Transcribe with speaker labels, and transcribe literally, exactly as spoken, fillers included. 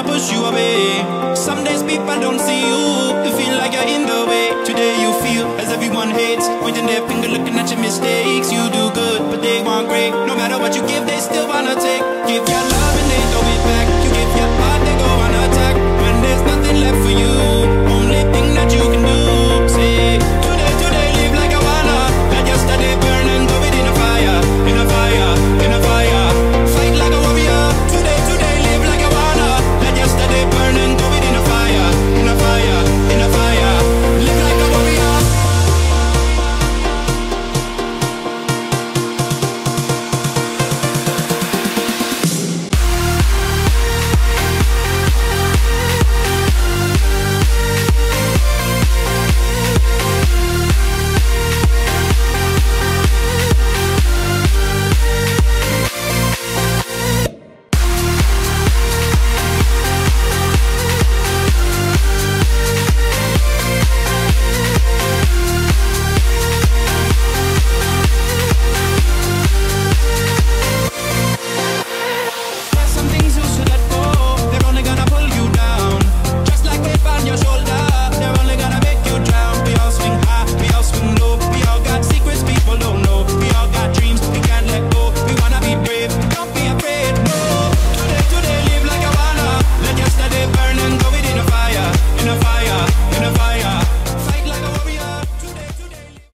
Speaker 1: push you away. Some days people don't see you, you feel like you're in the way. Today you feel as everyone hates, pointing their finger, looking at your mistakes. You do good, but they want great. No matter what you give, they still wanna take. Give your